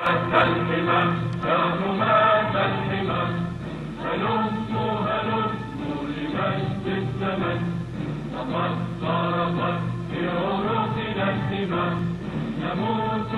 الحمى يا حماة الحمى هلموا لمجد الزمن لقد ضربت في عروقنا الدماء نموت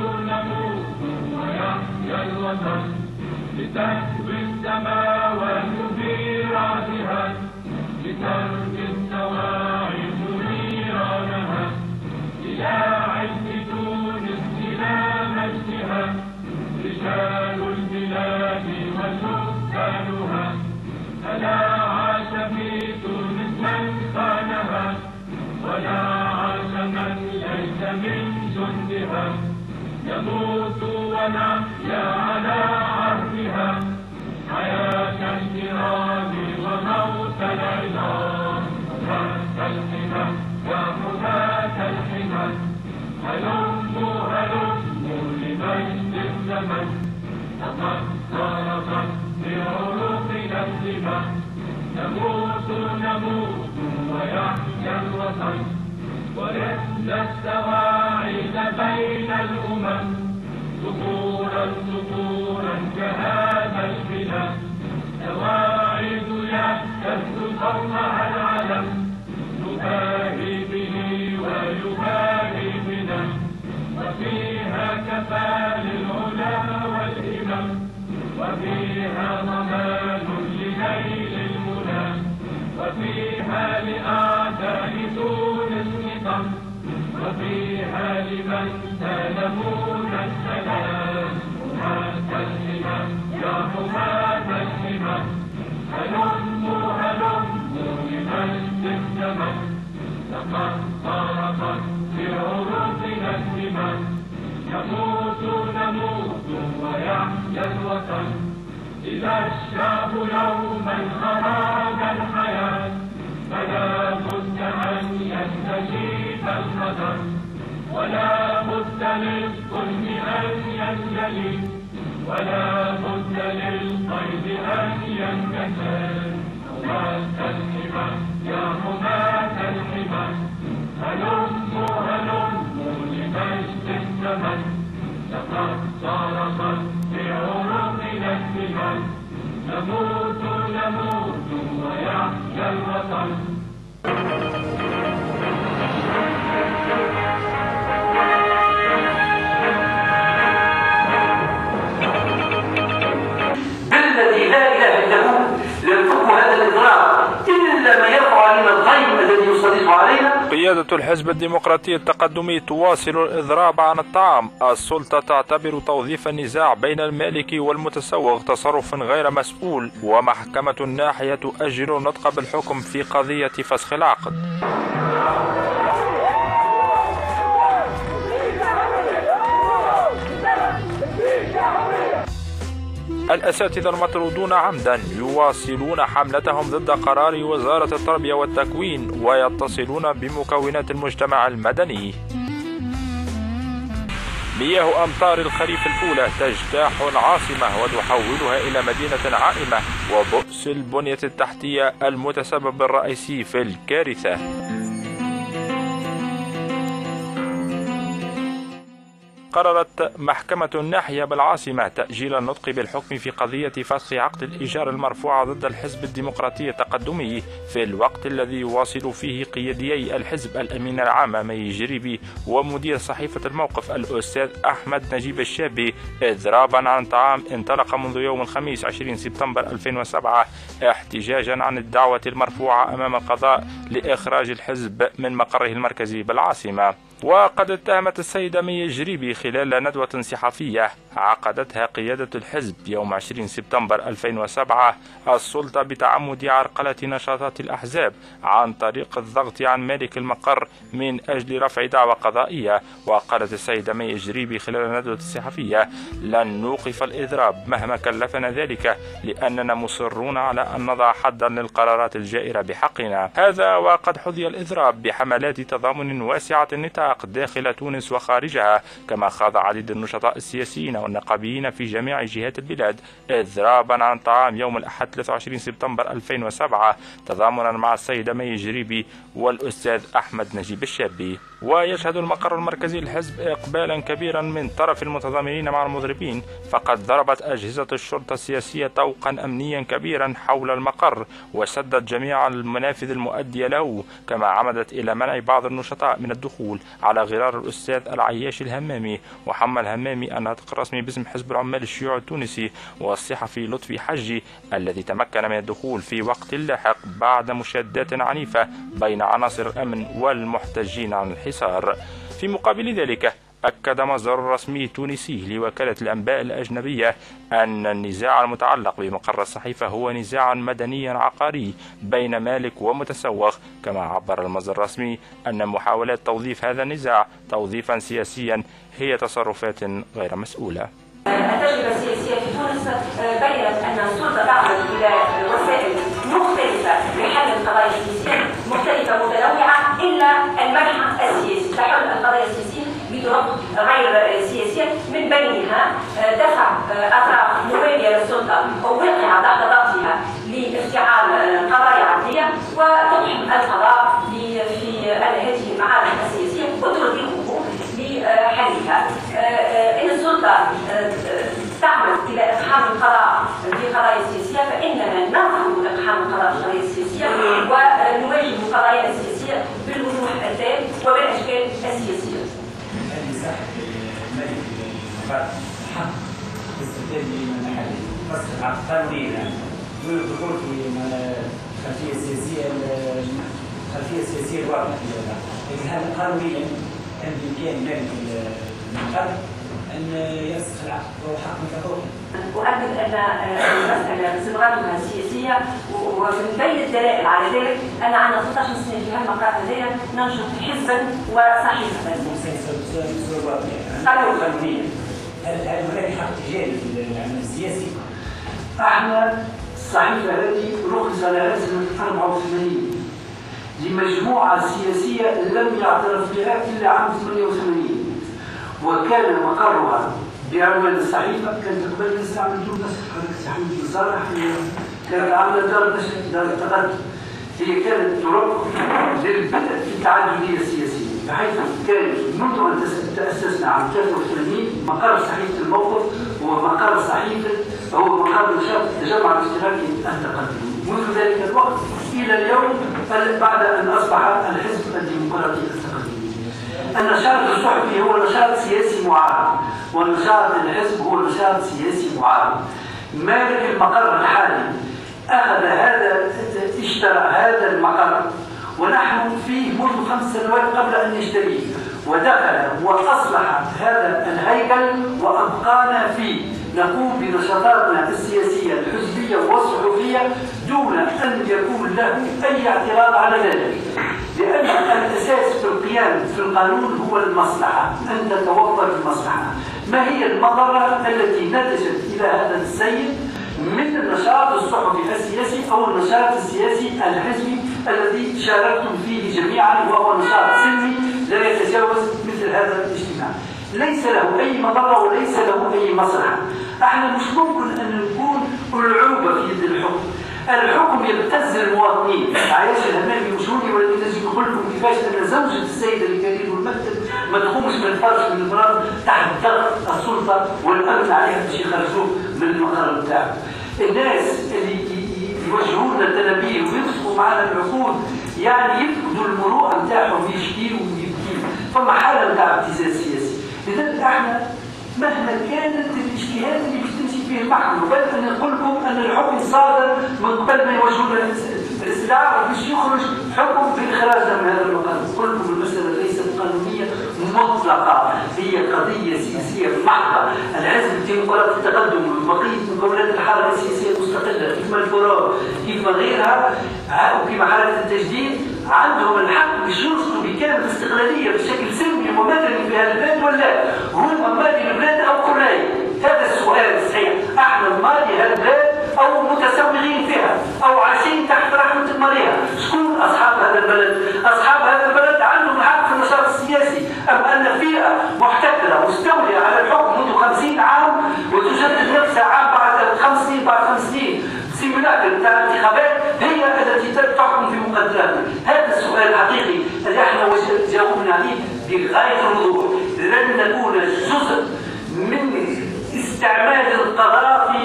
ويحيا الوطن لتهوي السماوات في رعدها لترقي السواعد نيرانها إلى عز تونس إلى مجدها رجال البلاد وسكانها ألا عاش في تونس من خانها ولا عاش من ليس من جندها يموت ونحيا على عهدها حياة الكرام وموت العظام حماة الحمى يا حماة الحمى هلموا لمجد الزمن لقد ضربت في عروقنا الدماء نموت ويحيا الوطن ورثنا السواعد بين الأمم سطورا كهذا البناء سواعد يهتز فوقها العلم نباهي به ويباهي بنا وفيها كفى للعلا والهمم وفيها ضمان لنيل المنى وفيها لأعداء تونس نقم وفيها لمن سلمون السلام حماة الحمى يا حماة الحمى هلموا لمجد الزمن لقد ضربت في عروقنا الدماء نموت ويحيا الوطن إذا الشعب يوما أراد الحياة فلا بد أن يستجيب القدر ولا بد للظلم أن ينجلي ولا بد للقيد أن ينكسر حماة الحمى يا حماة الحمى هلموا لمجد الزمن لقد ضربت في عروقنا الدماء نموت ويحيا الوطن بالذي لا اله الا هو لن تكون هذا الاضرار الا ما يقع من الغيم الذي يسلط علينا. قيادة الحزب الديمقراطي التقدمي تواصل الإضراب عن الطعام. السلطة تعتبر توظيف النزاع بين المالك والمتسوق تصرف غير مسؤول، ومحكمة الناحية تؤجل النطق بالحكم في قضية فسخ العقد. الأساتذة المطرودون عمدا يواصلون حملتهم ضد قرار وزارة التربية والتكوين ويتصلون بمكونات المجتمع المدني. مياه أمطار الخريف الأولى تجتاح العاصمة وتحولها إلى مدينة عائمة، وبؤس البنية التحتية المتسبب الرئيسي في الكارثة. قررت محكمة الناحية بالعاصمة تأجيل النطق بالحكم في قضية فسخ عقد الإيجار المرفوع ضد الحزب الديمقراطي التقدمي في الوقت الذي يواصل فيه قياديي الحزب الأمين العام مي جريبي ومدير صحيفة الموقف الأستاذ أحمد نجيب الشابي إضرابا عن طعام انطلق منذ يوم الخميس 20 سبتمبر 2007 احتجاجا عن الدعوة المرفوعة أمام القضاء لإخراج الحزب من مقره المركزي بالعاصمة. وقد اتهمت السيدة مي جريبي خلال ندوة صحفية عقدتها قيادة الحزب يوم 20 سبتمبر 2007 السلطة بتعمد عرقلة نشاطات الأحزاب عن طريق الضغط عن مالك المقر من أجل رفع دعوى قضائية. وقالت السيدة مي جريبي خلال الندوة الصحفية: لن نوقف الإضراب مهما كلفنا ذلك، لأننا مصرون على أن نضع حدا للقرارات الجائرة بحقنا. هذا وقد حظي الإضراب بحملات تضامن واسعة النطاق الانزلاق داخل تونس وخارجها، كما خاض عديد النشطاء السياسيين والنقابيين في جميع جهات البلاد إضرابا عن طعام يوم الأحد 23 سبتمبر 2007 تضامنا مع السيدة مي جريبي والأستاذ أحمد نجيب الشابي. ويشهد المقر المركزي للحزب إقبالا كبيرا من طرف المتضامنين مع المضربين، فقد ضربت أجهزة الشرطة السياسية طوقا أمنيا كبيرا حول المقر وسدت جميع المنافذ المؤدية له، كما عمدت إلى منع بعض النشطاء من الدخول على غرار الأستاذ العياش الهمامي وحمى الهمامي الناطق الرسمي باسم حزب العمال الشيوعي التونسي، والصحفي لطفي حجي الذي تمكن من الدخول في وقت لاحق بعد مشادات عنيفة بين عناصر الأمن والمحتجين عن الحصار. في مقابل ذلك أكد مصدر رسمي تونسي لوكالة الأنباء الأجنبية أن النزاع المتعلق بمقر الصحيفة هو نزاع مدني عقاري بين مالك ومتسوق، كما عبر المصدر الرسمي أن محاولات توظيف هذا النزاع توظيفا سياسيا هي تصرفات غير مسؤولة. التجربة السياسية في تونس بيّنت أن السلطة تعمل إلى وسائل مختلفة لحل القضايا السياسية مختلفة متنوعة إلا المنحى السياسي لحل القضايا السياسية بطرق غير سياسية، من بينها دفع أطراف موالية للسلطة أو واقعة تحت ضغطها لافتعال قضايا عدلية وتقحم القضاء في هذه المعارك السياسية وترغبه لحلها. إن السلطة تعمل إلى إقحام القضاء في قضايا سياسية فإننا نرفض إقحام القضاء في القضايا السياسية ونواجه القضايا السياسية بالوضوح التام وبالأشكال السياسية. حق استخدام المناحل فصل قانونيا والدخول في خلفيه سياسيه واضحه، لكن هذا قانونيا كان بامكان مالك المنحل ان يفسخ العقد وهو حق متفوق. أؤكد أن المسألة صبغتها السياسية ومن بين الدلائل على ذلك أن عندنا 16 سنة في هالمقر هذايا ننشط حزبا وصحيفة. قانونيا هل هناك حق تجاري في العمل السياسي؟ احنا الصحيفة هذه رخص لها سنة 84 لمجموعة سياسية لم يعترف بها إلا عام 88 وكان مقرها بعنوان الصحيفة. كانت قبل نستعمل جملة صحيفة صالح كانت عاملة دار التقدم، هي كانت تربط للبدء في التعددية السياسية، بحيث كانت منذ أن تأسسنا عام 83 مقر صحيفة الموقف هو مقر صحيفة هو مقر نشاط التجمع الاشتراكي التقدمي منذ ذلك الوقت إلى اليوم بعد أن أصبح الحزب الديمقراطي التقدمي. النشاط الصحفي هو نشاط سياسي معارض ونشاط الحزب هو نشاط سياسي معارض. مالك المقر الحالي أخذ اشترى هذا المقر ونحن فيه منذ 5 سنوات قبل أن نشتريه، ودخل وأصلح هذا الهيكل وأبقانا فيه نقوم بنشاطاتنا السياسية الحزبية والصحفية دون أن يكون له أي اعتراض على ذلك، لأن الأساس في القيام في القانون هو المصلحة، أن تتوفر المصلحة. ما هي المضرة التي نتجت إلى هذا السيد من النشاط الصحفي السياسي أو النشاط السياسي الحزبي الذي شاركتم فيه جميعا، وهو نشاط سلمي لا يتجاوز مثل هذا الاجتماع، ليس له أي مضرة وليس له أي مصلحة. احنا مش ممكن أن نكون ألعوبة في يد الحكم. الحكم يبتز المواطنين. عياش الهمامي مشهوري والذي لازم يقول لكم كيفاش أن زوجة السيد اللي كان يدير المكتب ما تقومش من الفرش من المرض تحت ضغط السلطة والأمن عليها باش يخرجوه من المقر بتاعه. الناس اللي يوجهون التنابيه ويدخلوا معنا العقود يعني يفقدوا المروءة نتاعهم، يشكيوا ويبكيوا، فما حالة نتاع ابتزاز سياسي. لذلك احنا مهما كانت الاجتهاد اللي باش تمشي فيه المحكمة، بل أن نقول لكم أن الحكم صادر من قبل ما يوجهون الاستدعاء باش يخرج حكم بإخراجنا من هذا المقر. نقول لكم المسألة ليست قانونية مطلقة، هي قضية سياسية محضة. الحزب الديمقراطي التقدم وبقية مكونات الحركة السياسية المستقلة كيف الفرار كيف غيرها وكيف حركة التجديد عندهم الحق باش يوصلوا بكامل الاستقلالية بشكل سلمي ومدني في هذا البلاد، ولا هم مالي البلاد أو قراي؟ هذا السؤال الصحيح. احنا مالي هذا البلاد أو متسوغين فيها أو عايشين تحت رحمة المالية؟ شكون أصحاب هذا البلد؟ أصحاب هذا البلد عندهم الحق في النشاط السياسي، أم أن فئة محتكرة مستولية على الحكم منذ 50 عام وتجدد نفسها عام بعد 5 سنين بعد 5 سنين سيمولاكر بتاع الانتخابات هي التي تحكم في مقدراتنا؟ هذا السؤال الحقيقي اللي احنا جاوبنا عليه بغاية الوضوح. لن نكون جزء من استعمال القضاء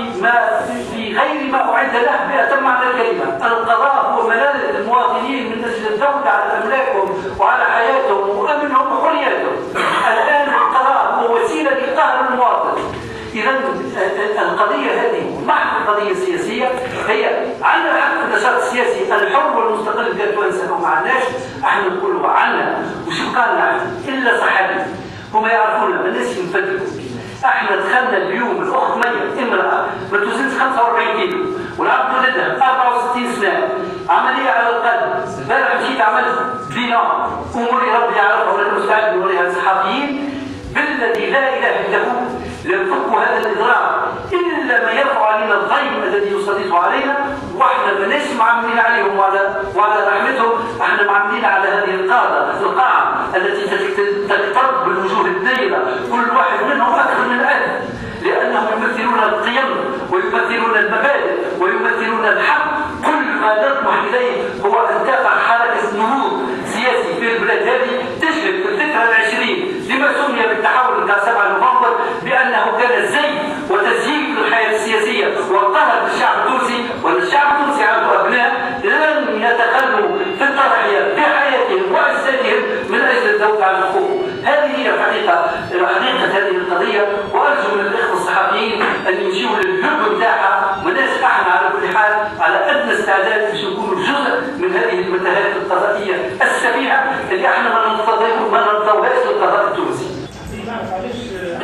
في غير ما أعد له بأتم معنى الكلمة. القضاء هو ملاذ المواطنين من أجل الدولة على أملاكهم وعلى حياتهم وأمنهم وحرياتهم. الآن القضاء هو وسيلة لقهر المواطن. إذا القضية هذه محض قضية سياسية، هي عندنا حق النشاط السياسي الحر والمستقل بالتوانسة وما عندناش، احنا نقولوا عنا وشو قالنا إلا صحابي هم يعرفونا الناس ينفذوا. احنا دخلنا اليوم الاخت مية امرأة ما توزنش 45 كيلو والعبد ولدها 64 سنة، عملية على القلب. امبارح مشيت عملت بناء اموري ربي يعرفها ولا مستعد نوريها الصحفيين بالذي لا اله الا هو لنفك هذا الاضرار الا ما يرفع علينا الضيم الذي يسلط علينا، واحنا ماناش معاملين عليهم وعلى رحمتهم، احنا معاملين على هذه القاعه التي تكتر بالوجوه الدائره، كل واحد منهم اكثر من الآن، لانهم يمثلون القيم ويمثلون المبادئ ويمثلون الحق. كل ما نطمح اليه هو ان تقع حركه نهوض سياسي في البلاد هذه تشهد في الذكرى العشرين لما سمي بالتحول بتاع 7 نوفمبر بانه كان زي وتزييف للحياه السياسيه وقهر الشعب التونسي، والشعب التونسي عنده ابناء لن يتخلوا في التضحيه بحياتهم واجسادهم من اجل الذوق على الحقوق. هذه هي حقيقه هذه القضيه، وارجو من الاخوه الصحفيين ان يمشيوا للجب بتاعها، وناس احنا على كل حال على ادنى استعداد باش نكونوا جزء من هذه المتاهات القضائيه السفيهه اللي احنا ما نرضوهاش للقضاء التونسي. نعرف علاش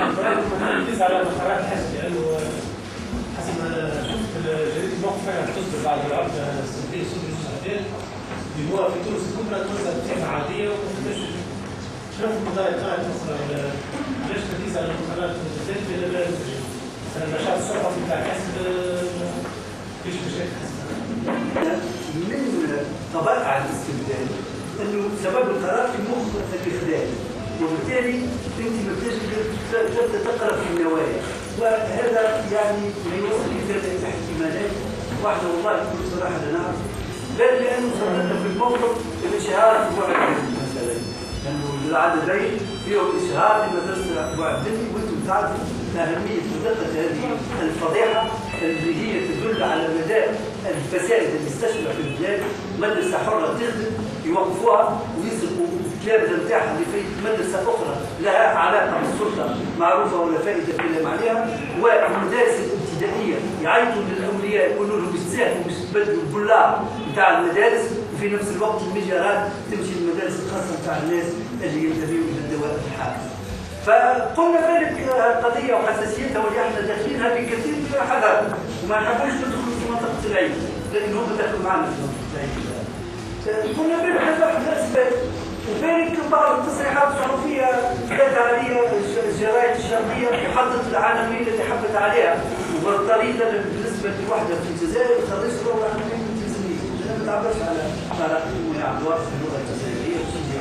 تركز على قرارات الحزب، لانه حسب ما شفت جريده الموقف كانت تصدر بعد العرض السنتين صدر الشهادات بمواقف في تونس الكبرى توزع بصفه عاديه وما شنو القضايا طلعت اخرى؟ علاش تركيز على القرارات بالذات في النشاط الصحفي بتاع الحزب فيش مشاكل؟ من طبائع الاستبداد انه سبب القرار في مخ الاخلال، وبالتالي انت ما تقدر تقرا في النوايا، وهذا يعني ما يوصل الى احتمالات واحده والله بكل صراحه لا نعرف، بل لانه صدرنا في الموقف الاشهار في بعد مثلا، لانه العددين فيهم اشهار لمدرسه بعد وانتم تعرفوا اهميه ودقه هذه الفضيحه اللي هي تدل على مدى الفساد اللي استشرع في البلاد. مدرسه حره تخدم يوقفوها ويسرقوا الكلاب نتاعها اللي في مدرسه اخرى لها علاقه بالسلطه معروفه ولا فائده كلام عليها، والمدارس الابتدائيه يعيطوا للاولياء يقولوا لهم باش تساهموا باش تبدلوا البلار نتاع المدارس، وفي نفس الوقت المجارات تمشي للمدارس الخاصه نتاع الناس اللي ينتبهوا الى الدواء الحافظ. فقلنا ذلك القضيه وحساسيتها واللي احنا داخلينها بكثير من الحذر، وما نحبوش ندخلوا في منطقه العيد لان هم دخلوا معنا في منطقه العيد. قلنا ذلك هذا الاسباب، وذلك بعض التصريحات الصحفيه جات عليها الجرائد الشرقيه حطت العناوين اللي حبت عليها، والطريقه بالنسبه لوحده في الجزائر خرجت له عناوين من الجزائريه، انا ما تعبرش على قراءتهم ويعبروا في اللغه الجزائريه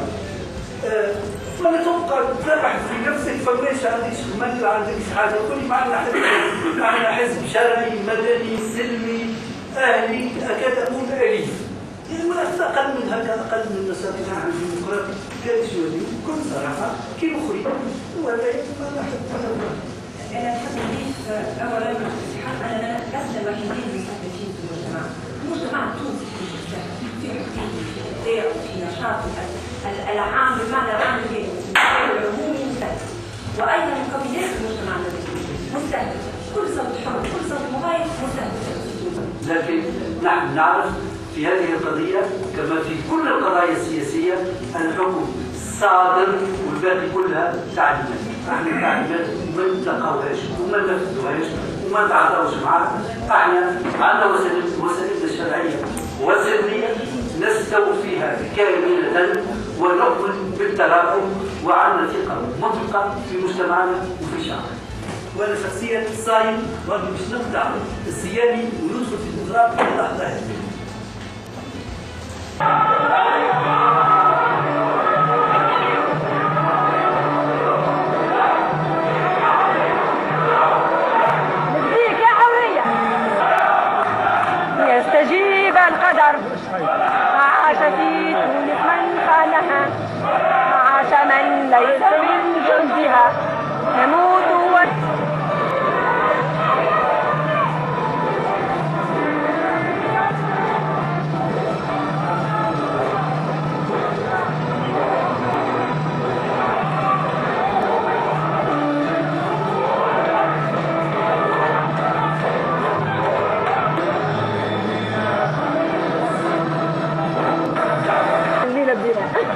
ولا تبقى تبحث في نفسك فماش عندكش خدمه ما عندكش حاجه، كل معنا حزب شرعي مدني سلمي اهلي اكاد اقول اليف، اقل من هكذا، اقل من النشاط الديمقراطي كالجوالي بكل صراحه كالمخرج، وهذا ما نحب. انا نحب نضيف اولا الاتحاد اننا لسنا الوحيدين المستهدفين في المجتمع، المجتمع التونسي في ابداع وفي نشاط العام بمعنى العام العمومي مستهدف، وايضا مكونات المجتمع المدني مستهدف، كل صوت حر كل صوت مغاير مستهدف. لكن نحن نعرف في هذه القضيه كما في كل القضايا السياسيه الحكم صادر والباقي كلها تعليمات، احنا تعليمات ما نتلقاوهاش وما ننفذوهاش وما نتعاطاوش معاها، احنا عندنا وسائلنا الشرعيه والسلميه نستوي فيها كامله ونؤمن بالتراكم، وعندنا ثقه مطلقه في مجتمعنا وفي شعبنا. وانا شخصيا صايم برضه مش نقطع الصيامي وندخل في الاضراب في اللحظه هذه.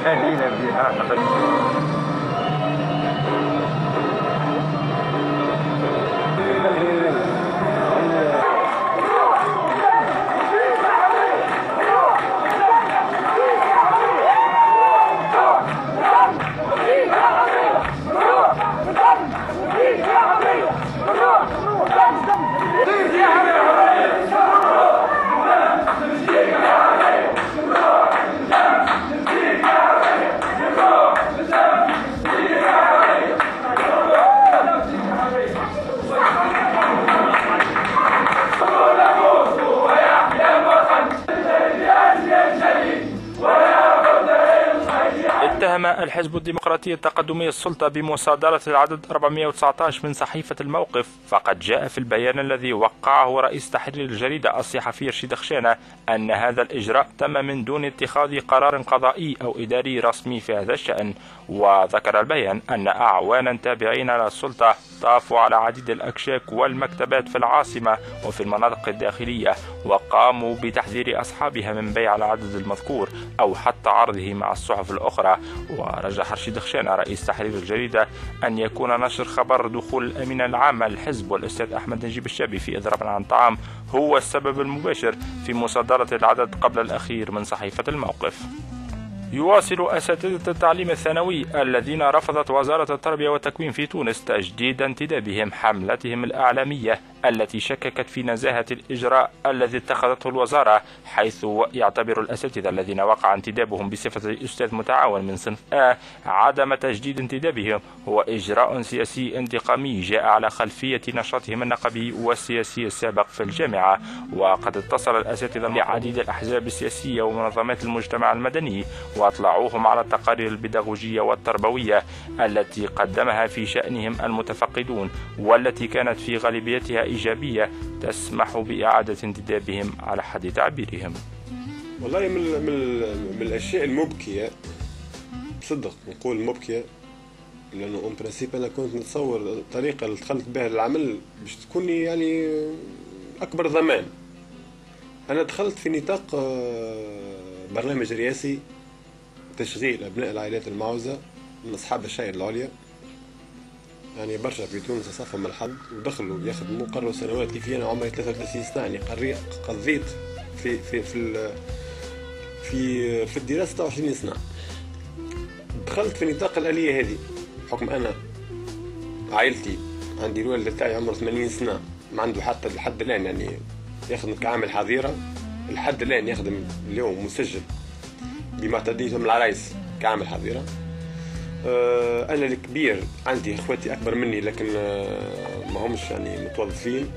اتهم الحزب الديمقراطي التقدمي السلطة بمصادرة العدد 419 من صحيفة الموقف، فقد جاء في البيان الذي وقعه رئيس تحرير الجريدة الصحفي رشيد خشانة أن هذا الإجراء تم من دون اتخاذ قرار قضائي أو إداري رسمي في هذا الشأن. وذكر البيان أن أعوانا تابعين للسلطة طافوا على عديد الأكشاك والمكتبات في العاصمة وفي المناطق الداخلية، وقاموا بتحذير أصحابها من بيع العدد المذكور أو حتى عرضه مع الصحف الأخرى. ورجح رشيد خشانة رئيس تحرير الجريدة أن يكون نشر خبر دخول الأمين العام للحزب والأستاذ أحمد نجيب الشابي في إضراب عن طعام هو السبب المباشر في مصادرة العدد قبل الأخير من صحيفة الموقف. يواصل أساتذة التعليم الثانوي الذين رفضت وزارة التربية والتكوين في تونس تجديد انتدابهم حملتهم الإعلامية التي شككت في نزاهة الإجراء الذي اتخذته الوزارة، حيث يعتبر الأساتذة الذين وقع انتدابهم بصفة أستاذ متعاون من صنف A عدم تجديد انتدابهم هو إجراء سياسي انتقامي جاء على خلفية نشاطهم النقبي والسياسي السابق في الجامعة. وقد اتصل الأساتذة بعديد الأحزاب السياسية ومنظمات المجتمع المدني وأطلعوهم على التقارير البيداغوجية والتربوية التي قدمها في شأنهم المتفقدون، والتي كانت في غالبيتها إيجابية تسمح بإعادة انتدابهم على حد تعبيرهم. والله من الأشياء المبكية، صدق نقول مبكية، لأنه اون برانسيب أنا كنت نتصور الطريقة اللي دخلت بها للعمل باش تكون يعني أكبر ضمان. أنا دخلت في نطاق برنامج رئاسي تشغيل أبناء العائلات المعوزة من أصحاب الشهادة العليا، يعني برشا في تونس صافهم الحظ ودخلوا يخدموا قرروا سنوات. كيف أنا عمري 33 سنة يعني قضيت في في في في في الدراسة 26 سنة. دخلت في نطاق الآلية هذه بحكم أنا عائلتي عندي الوالد تاعي عمره 80 سنة ما عنده حتى لحد الآن يعني يخدم كعامل حظيرة، لحد الآن يخدم اليوم مسجل بمعتديتهم العرايس كعامل حظيرة. أنا الكبير عندي إخواتي أكبر مني لكن ما همش يعني متوظفين.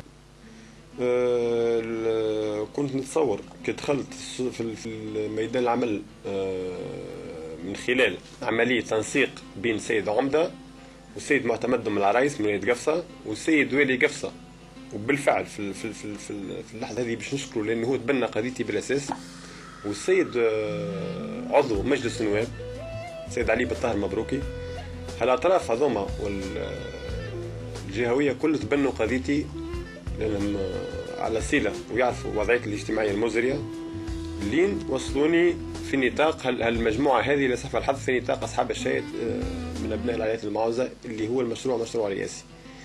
كنت نتصور كي دخلت في ميدان العمل من خلال عملية تنسيق بين سيد عمدة والسيد معتمد من العرايس من ولاية قفصة والسيد والي قفصة، وبالفعل في اللحظة هذه باش نشكره لأنه هو تبنى قضيتي بالأساس، والسيد عضو مجلس النواب السيد علي بالطاهر مبروكي. هالأطراف هذوما والجهوية كل تبنوا قضيتي لأنهم على صلة ويعرفوا وضعيتي الاجتماعية المزرية، لين وصلوني في نطاق هالمجموعة هذه لصحف الحظ في نطاق أصحاب الشهادة من أبناء العائلات المعوزة اللي هو مشروع رئاسي.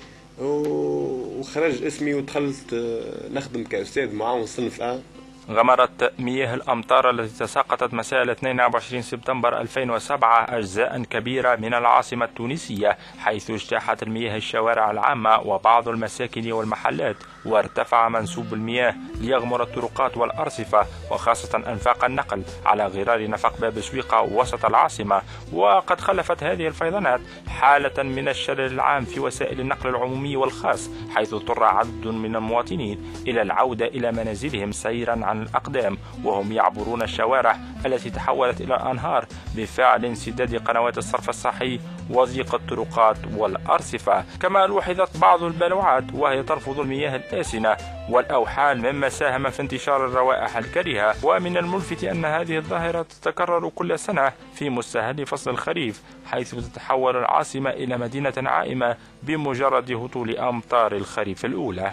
وخرج اسمي ودخلت نخدم كأستاذ معاون صنف A. غمرت مياه الأمطار التي تساقطت مساء 22 سبتمبر 2007 أجزاء كبيرة من العاصمة التونسية، حيث اجتاحت المياه الشوارع العامة وبعض المساكن والمحلات، وارتفع منسوب المياه ليغمر الطرقات والأرصفة وخاصة أنفاق النقل على غرار نفق باب سويقة وسط العاصمة. وقد خلفت هذه الفيضانات حالة من الشلل العام في وسائل النقل العمومي والخاص، حيث اضطر عدد من المواطنين إلى العودة إلى منازلهم سيرا عن الأقدام وهم يعبرون الشوارع التي تحولت إلى أنهار بفعل انسداد قنوات الصرف الصحي وضيق الطرقات والأرصفة. كما لوحظت بعض البلوعات وهي ترفض المياه الآسنة والأوحال مما ساهم في انتشار الروائح الكريهة. ومن الملفت أن هذه الظاهرة تتكرر كل سنة في مستهل فصل الخريف، حيث تتحول العاصمة إلى مدينة عائمة بمجرد هطول أمطار الخريف الأولى.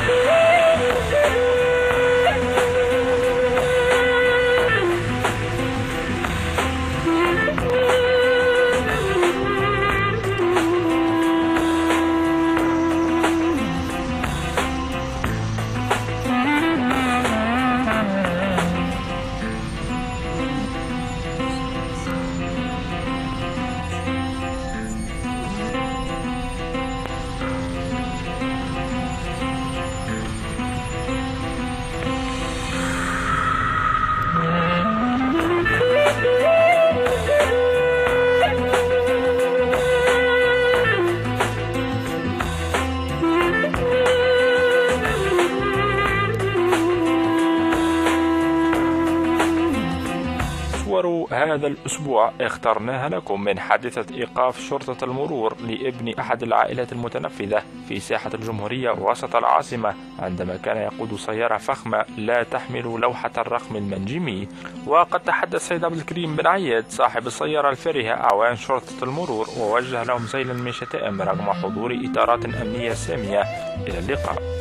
هذا الأسبوع اخترناها لكم من حادثة إيقاف شرطة المرور لابن أحد العائلات المتنفذة في ساحة الجمهورية وسط العاصمة عندما كان يقود سيارة فخمة لا تحمل لوحة الرقم المنجمي. وقد تحدث سيد عبد الكريم بن عياد صاحب السيارة الفارهة أعوان شرطة المرور ووجه لهم سيلا من الشتائم رغم حضور إطارات أمنية سامية. إلى اللقاء.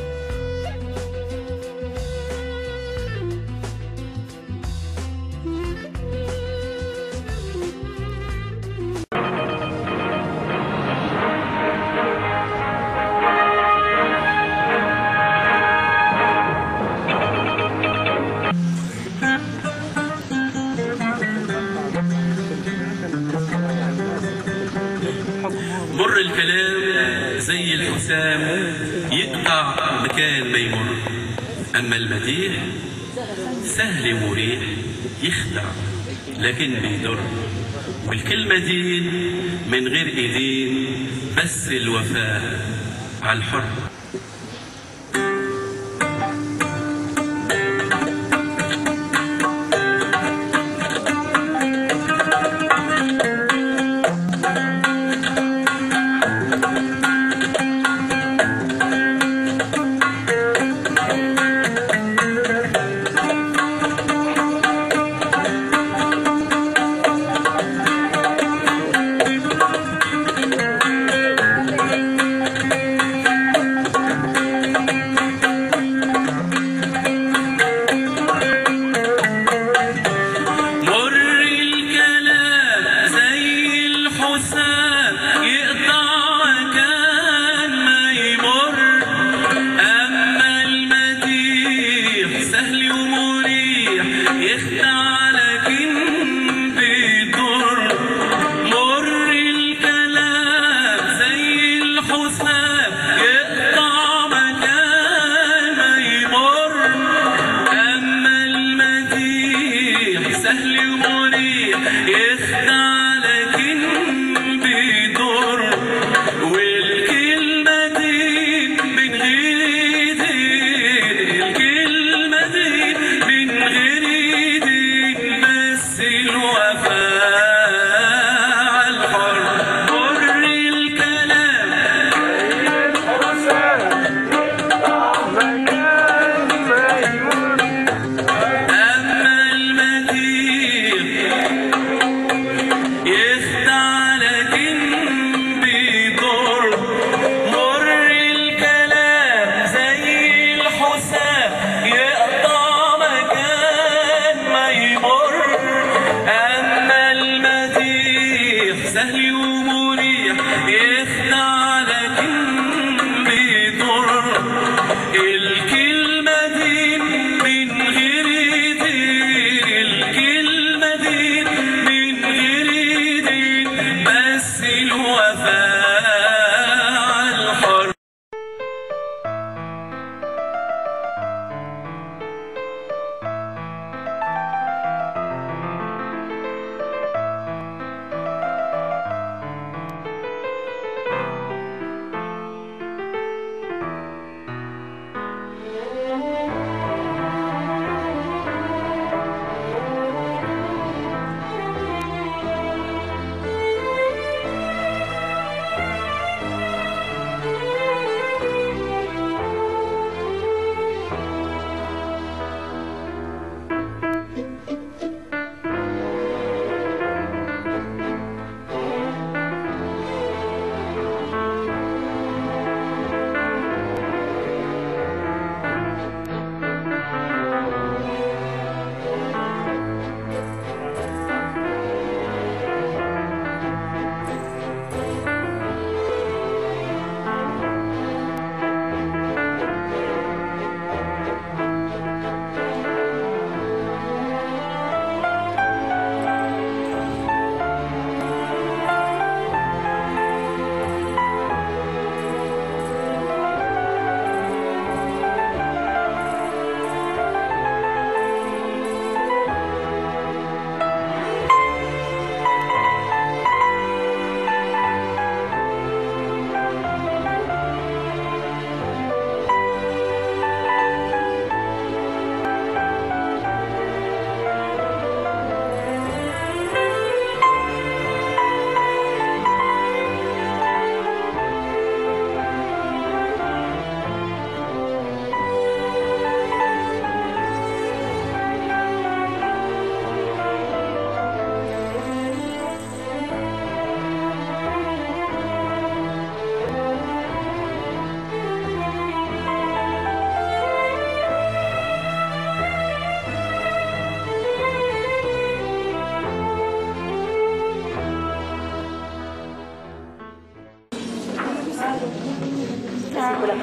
مر الكلام زي الحسام يقطع مكان ما يمر، أما المديح سهل مريح يخدع لكن بيضر، والكلمة دين من غير ايدين بس الوفاء على الحر.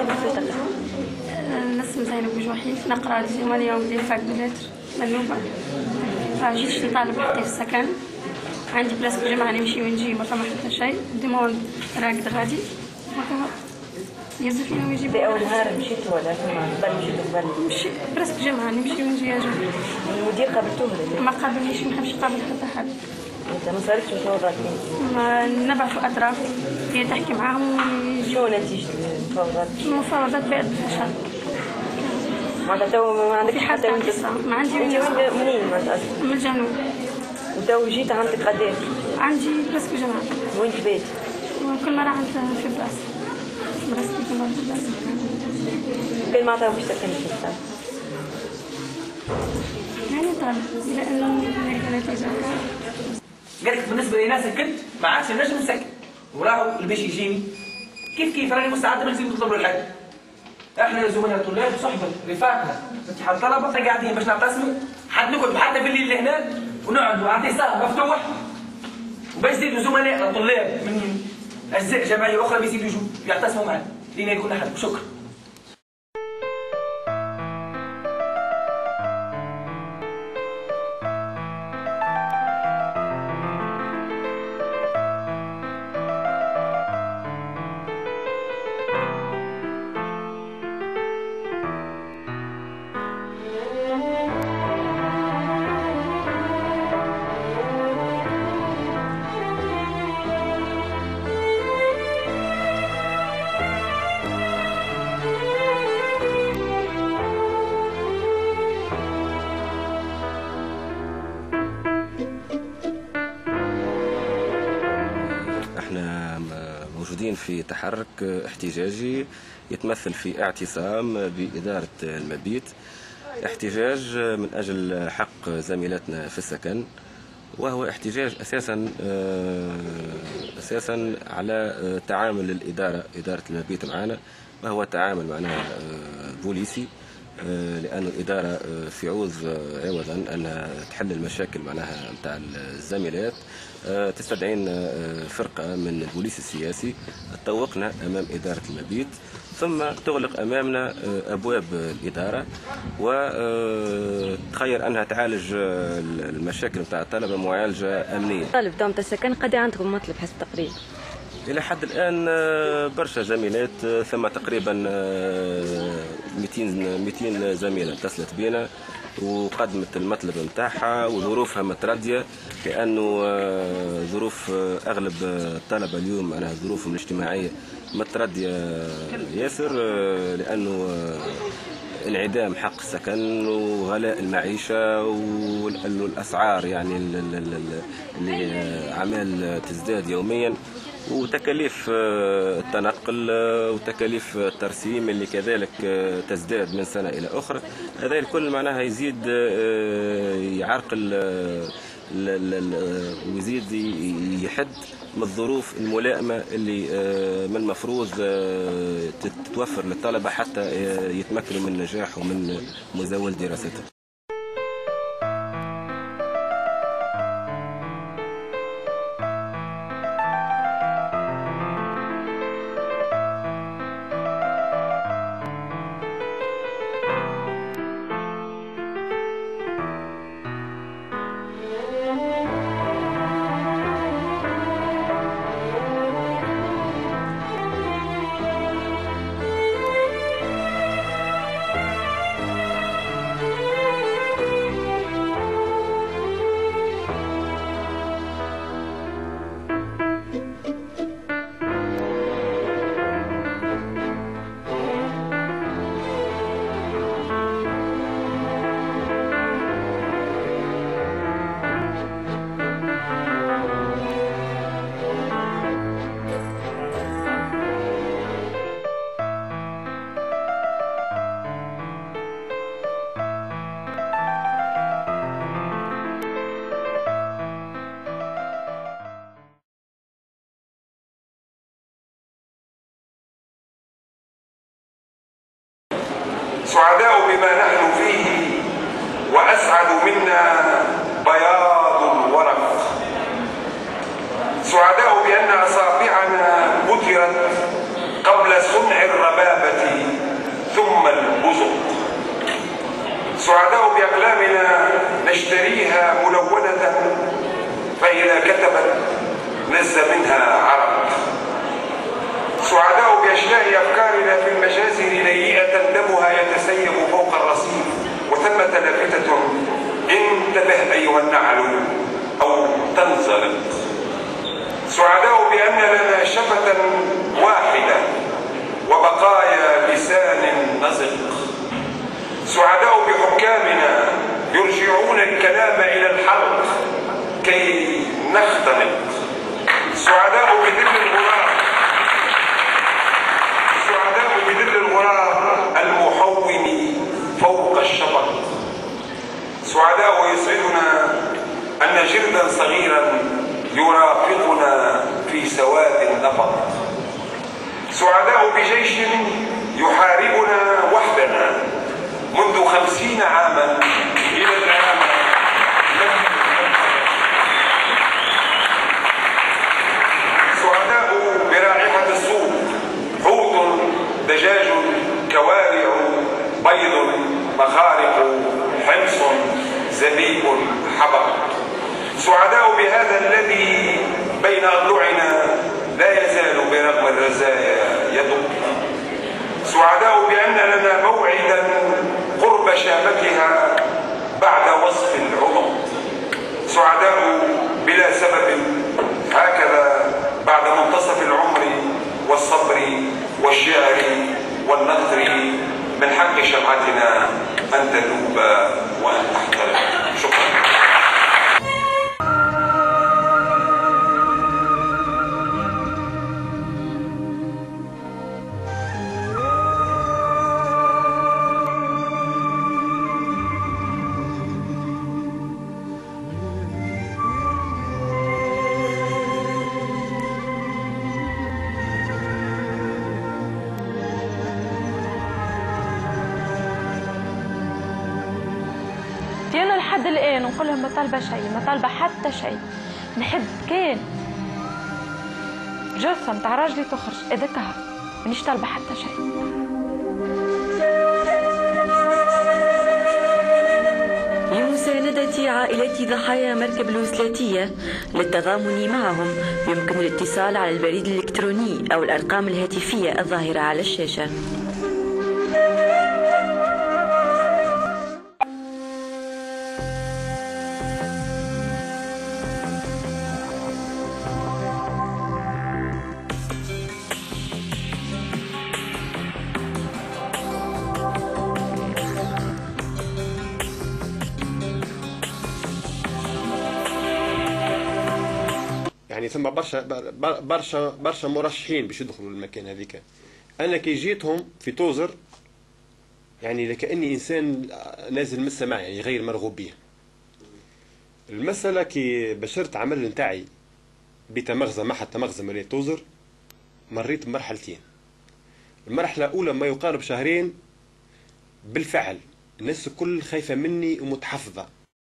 نسم زينب بجوحي، نقرا ديزيمانيا ودير فاك دولاتر منوبة. جيت نطالب حتى في السكن، عندي بلاصة في الجامعة نمشي ونجي ما فما حتى شيء، ديموند راقد غادي يهزوا فينا ويجيب. أول نهار مشيت ولا قبل مشيت قبل؟ مشيت بلاصة في الجامعة نمشي ونجي أجي. المدير قابلتوه ولا؟ ما قابلنيش، ما نحبش نقابل حتى حد. أنت ما صارتش مفاوضات؟ ما نبعثوا أطراف هي تحكي معاهم. شو نتيجة المفاوضات؟ المفاوضات بعد الفشل. معناتها تو ما عندكش حتى ما عندي. أنت منين معناتها أصلا؟ من الجنوب. وتو جيت عندك قداش؟ عندي بلاصة في الجامعة. وين تبات؟ كل مرة عند في بلاصة. بلاصتي كل مرة في بلاصة. كل ما عطاوش سكن في السنة. يعني طالب إلى أن نلقى نتيجة. قالت لك بالنسبه لي انا سكنت ما عادش نجم نسكن وراهو اللي باش يجيني كيف راني مستعد ما نزيد نطلب له الحاجه. احنا زملاء طلاب صحبه رفاقنا اتحاد الطلبه قاعدين باش نعتصموا حد نقعد حتى في الليل هنا ونقعدوا اعتصام مفتوح وباش يزيدوا زملائنا طلاب من اجزاء جمعيه اخرى بيزيدوا يجوا يعتصموا معنا لينا يكون حد. شكرا. موجودين في تحرك احتجاجي يتمثل في اعتصام بإدارة المبيت، احتجاج من أجل حق زميلاتنا في السكن، وهو احتجاج أساسا على تعامل الإدارة، إدارة المبيت معنا، وهو تعامل معناها بوليسي، لأن الإدارة في عوضا أنها تحل المشاكل معناها نتاع الزميلات تستدعين فرقة من البوليس السياسي تطوقنا أمام إدارة المبيت، ثم تغلق أمامنا أبواب الإدارة وتخير أنها تعالج المشاكل نتاع الطلبة معالجة أمنية. طالب دوم السكن قد عندكم مطلب حسب تقرير؟ إلى حد الآن برشا زميلات، ثم تقريبا 200 زميلة اتصلت بنا وقدمت المطلب نتاعها وظروفها متردية، لأنه ظروف أغلب الطلبة اليوم أنا ظروفهم الاجتماعية متردية ياسر، لأنه انعدام حق السكن وغلاء المعيشة والأسعار يعني اللي عمال تزداد يوميا، وتكاليف التنقل وتكاليف الترسيم اللي كذلك تزداد من سنة إلى أخرى. هذا الكل معناها يزيد يعرقل ويزيد يحد من الظروف الملائمة اللي من المفروض تتوفر للطلبة حتى يتمكنوا من النجاح ومن مزاولة دراستهم. نشتريها ملونة فإذا كتبت نز منها عرق. سعداء بأشلاء أفكارنا في المجازر نيئة دمها يتسيب فوق الرصيف، وثمة لافتة انتبه أيها النعل أو تنزلق. سعداء بأن لنا شفة واحدة وبقايا لسان نزق. سعداء بحكامنا يرجعون الكلام إلى الحرب كي نختنق. سعداء بذل الغراب، سعداء بذل الغراب المحوم فوق الشفق. سعداء يسعدنا أن جلدا صغيرا يرافقنا في سواد النفق. سعداء بجيش يحاربنا وحدنا منذ 50 عاما إلى الآن لم ينفق. سعداء برائحة السوق، حوت، دجاج، كوارع، بيض، مخارق، حمص، زبيب، حبق. سعداء بهذا الذي بين أضلعنا لا يزال برغم الرزايا يدق. سعداء بأن لنا موعدا قرب شامتها بعد وصف العمق. سعداء بلا سبب هكذا بعد منتصف العمر والصبر والشعر والنثر من حق شمعتنا أن تذوب وأن تحترق. شكرا. لحد الآن نقول لهم ما طالبة شيء، ما طالبة حتى شيء. نحب كان جثة متاع راجلي تخرج هذاك، مانيش طالبة حتى شيء. لمساندة عائلة ضحايا مركب الوصلاتية للتضامن معهم يمكن الاتصال على البريد الإلكتروني أو الأرقام الهاتفية الظاهرة على الشاشة. يعني ثم برشا مرشحين باش يدخلوا المكان هذيك. انا كي جيتهم في توزر يعني لكأني انسان نازل من السماء، يعني غير مرغوب به. المسألة كي بشرت عمل نتاعي بتمغزة مع تمغزة من توزر، مريت بمرحلتين. المرحلة الأولى ما يقارب شهرين بالفعل الناس الكل خايفة مني ومتحفظة.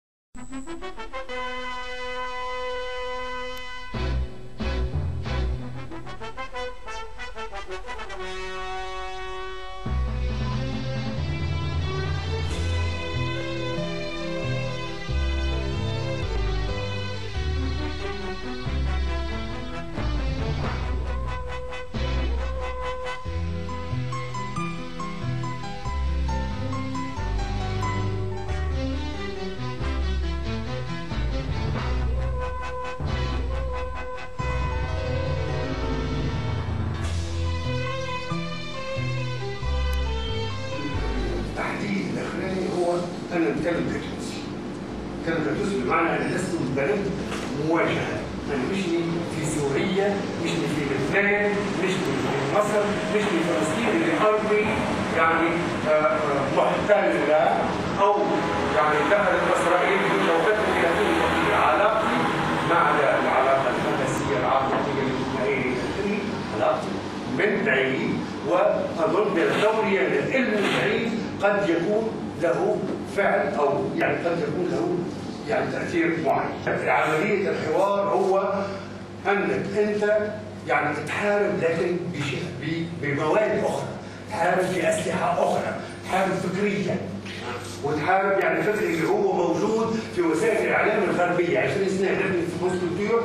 أنا نتكلم كتونسي. نتكلم كتونسي بمعنى أنا لست بالبلد مواجهة. أنا مشني في سوريا، مشني في لبنان، مشني في مصر، مشني في فلسطين اللي أرضي يعني محتلة أو يعني دخلت إسرائيل بتوقيت إلى كل علاقتي مع العلاقة الفلسطينية العاطفية الاجتماعية علاقتي من بعيد، وأظن بالدورية للعلم البعيد قد يكون له فعل او يعني قد يكون له يعني تاثير معين. عمليه الحوار هو انك انت يعني تحارب لكن بمواد اخرى، تحارب باسلحه اخرى، تحارب فكريا. وتحارب يعني الفكر اللي هو موجود في وسائل الاعلام الغربيه 20 سنه نبني في بوست كولتور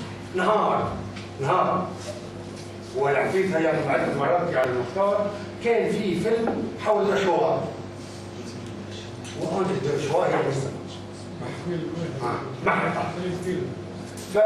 نهار وحكيتها يعني عدة مرات يعني المختار كان في فيلم حول الاشواط وانت الاشواط يعني محرقه ف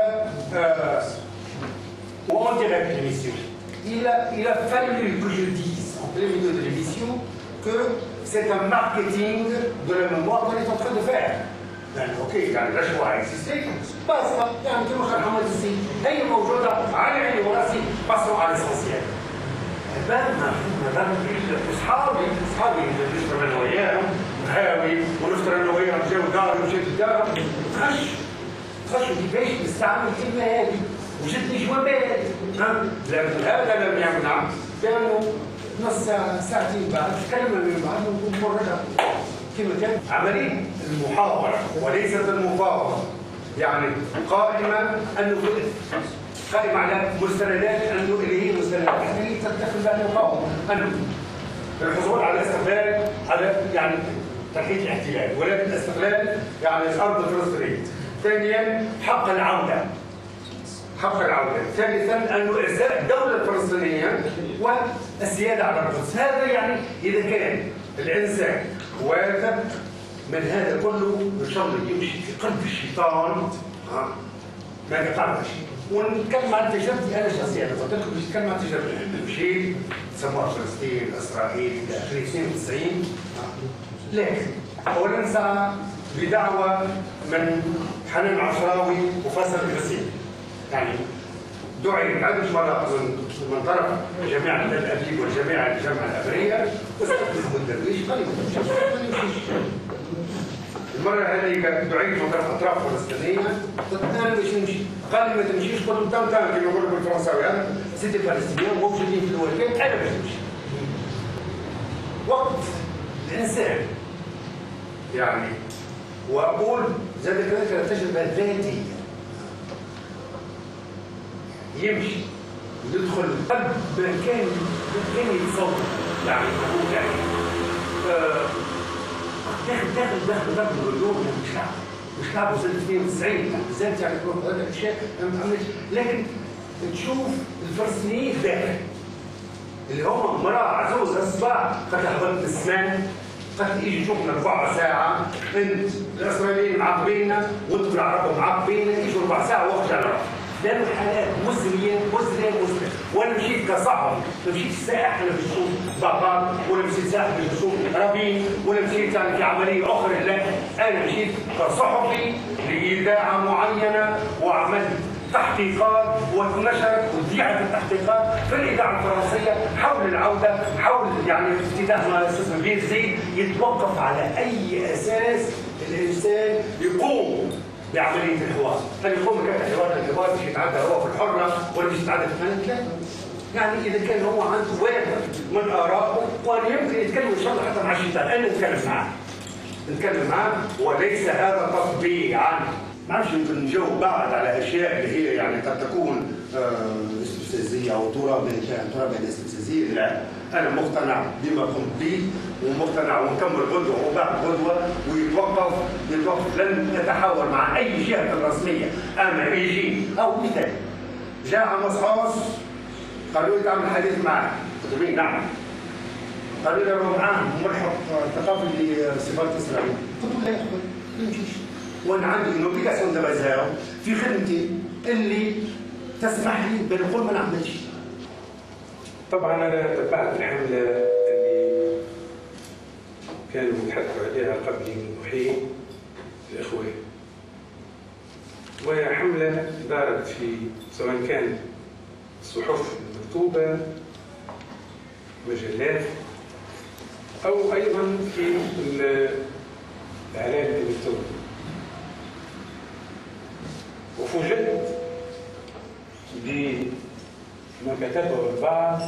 on dirait que l'émission il a fallu que je dise en plein milieu de l'émission que c'est un marketing de la mémoire qu'on est en train de faire. يعني اوكي يعني الاشواط اكزيستي بس يعني كما قال محمد السي هي موجوده على عيني وراسي بصوا على الاساسيات. بالنا اصحابي اللي نشتغل انا وياهم نهاوي ونشتغل انا وياهم جاو دارهم وجيت لدارهم خشوا كيفاش نستعمل الكلمه هذه وجدني جوابات لكن هذا لم يمنع كانوا نص ساعتين بعد تكلمنا من بعض ونمرها كما كان عمليه المحاوره وليست المفاوضه يعني قائمه انه قائمه على مستندات انه اللي هي مستندات اللي تدخل بها المقاومه انه الحصول على الاستقلال على يعني تحقيق الاحتلال ولكن الاستقلال يعني الارض الفلسطينيه. ثانيا حق العوده ثالثا انه ارساء الدوله الفلسطينيه والسياده على القدس. هذا يعني اذا كان الانسان واثق من هذا كله ان شاء الله يمشي في قلب الشيطان ما يقطعش. ونتكلم عن تجربتي انا شخصيا قلت لكم باش نتكلم عن تجربتي مشيت سموها فلسطين اسرائيل الى اخره 92 لكن اولا نسعى بدعوه من حنان عشراوي وفيصل الغسيل يعني دعي عدة مرات من طرف جامعة الأديب والجامعة الجامعة الأمريكية واستخدموا الدرويش قال المرة هذه دعيت من طرف أطراف فلسطينية قلت أنا باش نمشي قال لي ما تمشيش قلت له تم كما يقولوا بالفرنساوي هذا سيتي فلسطينيين موجودين في الولايات أنا باش نمشي. وقت الإنسان يعني وأقول زاد كذلك تجربة ذاتية يمشي ويدخل قلب كان يتصور يعني يقول يعني داخل اليوم مش لعبوا سنه 92 بالذات يعني هذا الاشياء لكن تشوف الفلسطينيين داخل اللي هم مراه عزوزه الصباح قد هبطت السمان قد يجي يشوفنا 4 ساعه انت الاسرائيليين معاقبيننا وانتم العرب معاقبيننا يجوا 4 ساعه وقت على راسهم. لانه الحالات مزريه وانا مشيت كصحفي ما مشيتش سائح انا بنشوف بقر ولا مشيت سائح بنشوف رابين ولا مشيت يعني في عمليه اخرى لا انا مشيت كصحفي لاذاعه معينه وعملت تحقيقات ونشرت وذيعت التحقيقات في الاذاعه الفرنسيه حول العوده حول يعني افتتاح ما اسمه بيت زيد يتوقف على اي اساس الانسان يقوم بعمليه الحوار، هل يقوم الحوار مش يتعدى هو في الحره ولا مش يتعدى في الثاني؟ لا. يعني اذا كان هو عنده واحد من ارائه وانا يمكن يتكلم ان شاء الله حتى مع الشيطان، انا نتكلم معاه وليس هذا تطبيعا. ما عرفش يمكن نجاوب بعض على اشياء اللي هي يعني قد تكون استفزازيه او ترى الاستفزازيه، لا انا مقتنع بما قمت به ومقتنع ونكمل غدوه وبعد غدوه ويتوقف لن اتحاور مع اي جهه رسميه اما يجي او مثال جاء مصاص قالوا لي تعمل حديث معه، قلت لهم نعم. قالوا لي روح معاه ملحق ثقافي لسفاره اسرائيل، قلت لهم لا يا اخوان ما يمشيش، وانا عندي ان اوبليكاسيون دو بازار في خدمتي اللي تسمح لي بنقول ما نعملش. طبعا انا تبعت الحمله اللي كانوا يتحدثوا عليها قبلي من محيط الاخوه، وهي حمله دارت في سواء كان الصحف المكتوبه مجلات او ايضا في الاعلام الالكتروني. وفوجئت بما كتبه البعض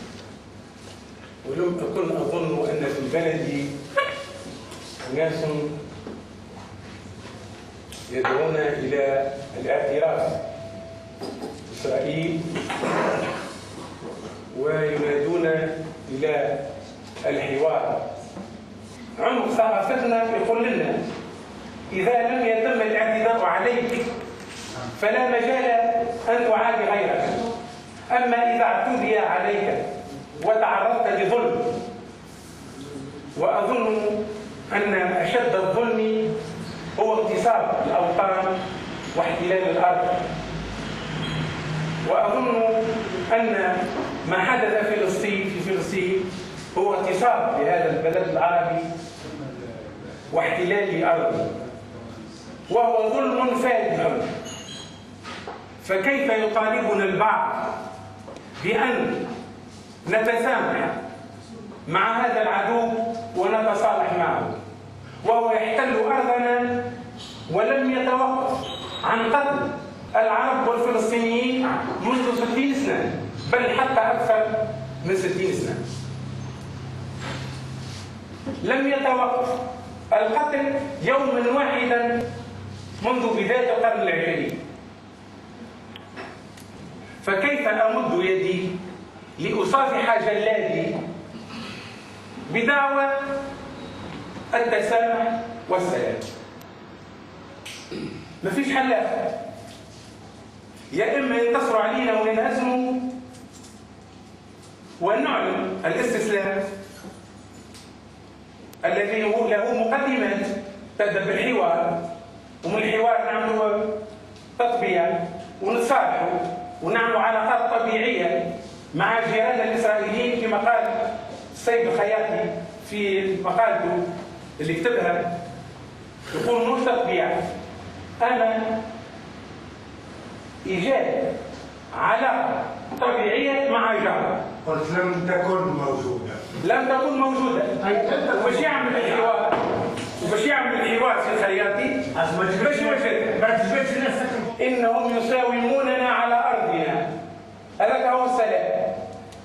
ولم أكن أظن أن في بلدي أناس يدعون إلى الاعتراف بإسرائيل وينادون إلى الحوار عمق ثقافتنا يقول لنا إذا لم يتم الاعتداء عليك فلا مجال أن تعادي غيرك، أما إذا اعتدي عليك وتعرضت لظلم، وأظن أن أشد الظلم هو اغتصاب الأوطان واحتلال الأرض، وأظن أن ما حدث في فلسطين هو اغتصاب لهذا البلد العربي واحتلال أرضه، وهو ظلم فادح. فكيف يطالبنا البعض بأن نتسامح مع هذا العدو ونتصالح معه وهو يحتل أرضنا ولم يتوقف عن قتل العرب والفلسطينيين منذ 60 سنة، بل حتى أكثر من 60 سنة. لم يتوقف القتل يوما واحدا منذ بداية القرن العشرين. فكيف أمد يدي لأصافح جلادي بدعوى التسامح والسلام؟ مفيش حل آخر، يا إما ينتصروا علينا وننهزموا ونعلن الاستسلام الذي هو له مقدمات تبدأ بالحوار، ومن الحوار نعملوا تطبيع ونتصالحوا ونعملوا علاقات طبيعية مع جيراننا الإسرائيليين كما قال السيد الخياطي في مقالته اللي كتبها، يقول مش تطبيع، أنا إيجاد علاقة طبيعية مع جار. قلت لم تكن موجودة. لم تكن موجودة. وباش يعمل الحوار في الخياطي باش يوجد إنهم يساوموننا على أرضنا. هذا هو السلام.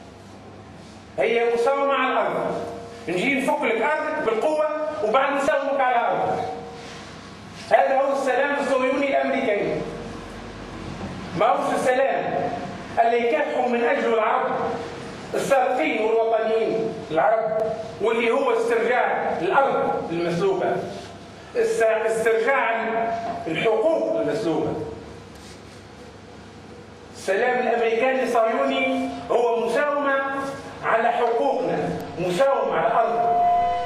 هي مساومة على الأرض، نجي نفك لك أرضك بالقوة وبعد نساومك على أرضك. هذا هو السلام الصهيوني الأمريكي. ما هوش السلام اللي يكافحوا من أجل العرب السابقين والوطنيين العرب، واللي هو استرجاع الأرض المسلوبة، استرجاع الحقوق المسلوبة. السلام الأمريكاني الصهيوني هو مساومة على حقوقنا، مساومة على الأرض.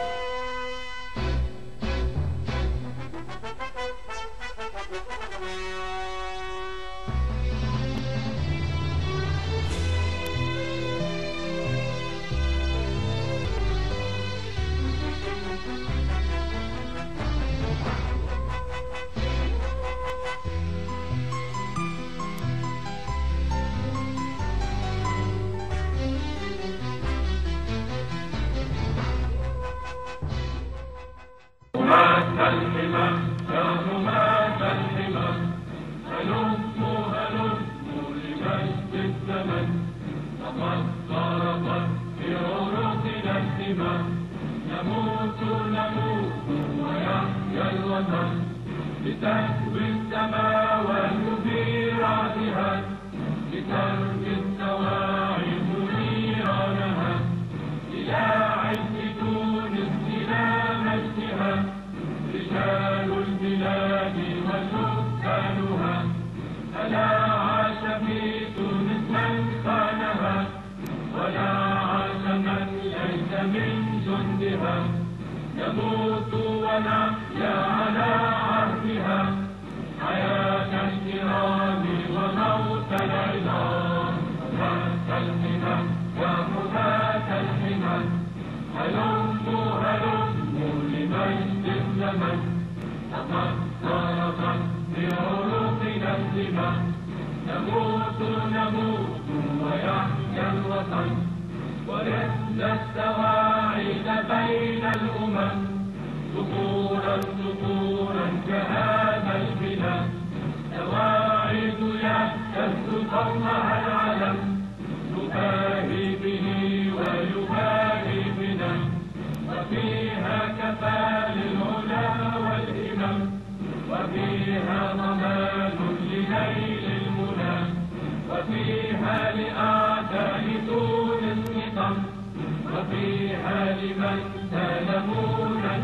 لتهوي السماوات بيرادها، لترمي السواعد نيرانها، إلى عز تونس إلى مجدها، رجال البلاد وسكانها. ألا عاش في تونس من خانها، ولا عاش من ليس من جندها. يموت ونحيا على عهدها، حياة الكرام وموت العظام. مات الحمى ومات الحمى، هلموا هلموا لمجد الزمن. لقد ضربت بعروقنا الدماء، نموت نموت ويحيا الوطن. ورثنا السواعد بين الأمم، سطورا سطورا كهذا البناء. سواعد يهتز فوقها العلم، نباهي به ويباهي بنا. وفيها كفى للعلا والهمم، وفيها ضمان لنيل المنى. وفيها لأعداء تونس نقم، وفيها لمن سلمونا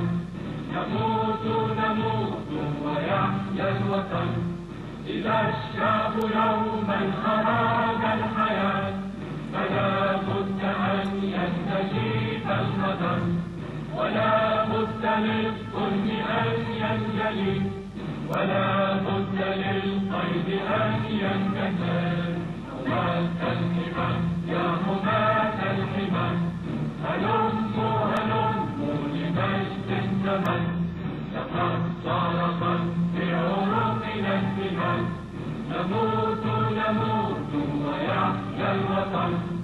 يموت نموت ويحيا الوطن إذا الشعب يوما أراد الحياة فلا بد أن يستجيب القدر ولا بد للظلم أن ينجلي ولا بد للقيد أن ينكسر حماة الحمى يا حماة الحمى هلموا هلموا لمجد الزمن لقد صارخت في عروقنا الزمن نموت نموت ويحيا الوطن